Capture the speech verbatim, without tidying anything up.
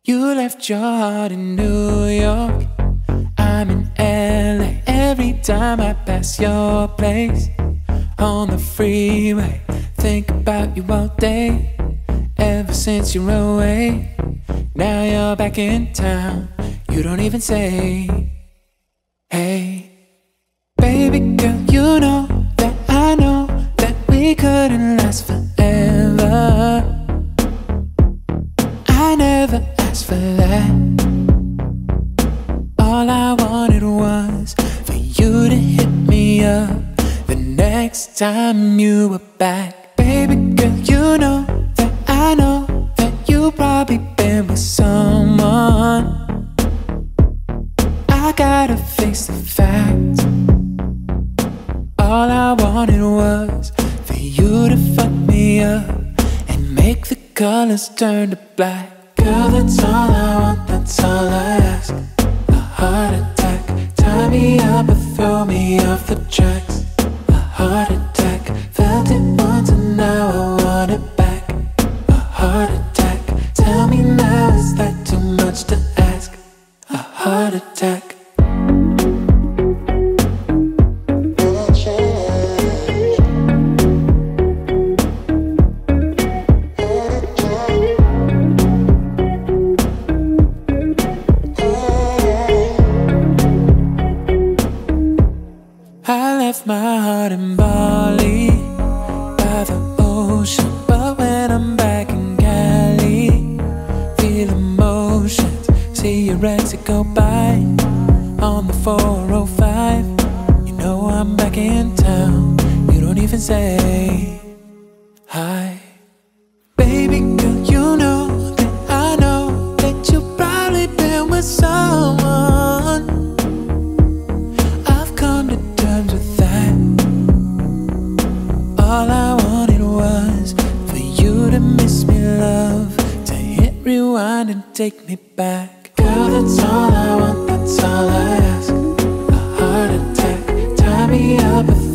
You left your heart in New York, I'm in L A. Every time I pass your place on the freeway, think about you all day. Ever since you're away, now you're back in town. You don't even say, hey. Baby girl, you know that I know that we couldn't last forever. I never asked for that. All I wanted was for you to hit me up the next time you were back. Baby girl, you know that I know that you probably been with someone. I gotta face the facts. All I wanted was for you to fuck me up and make the colors turn to black. Girl, that's all I want, that's all I ask. A heart attack, tie me up or throw me off the tracks. A heart attack, felt it once and now I want it back. A heart attack, tell me now, is that too much to ask? A heart attack. I left my heart in Bali by the ocean, but when I'm back in Cali, feel emotions. See your exit go by on the four oh five. You know I'm back in town. You don't even say hi. Baby girl, you know that I know that you've probably been with someone. I've come to terms with that. All I wanted was for you to miss me, love, to hit rewind and take me back. Girl, that's all I want, that's all I ask. A heart attack, tie me up.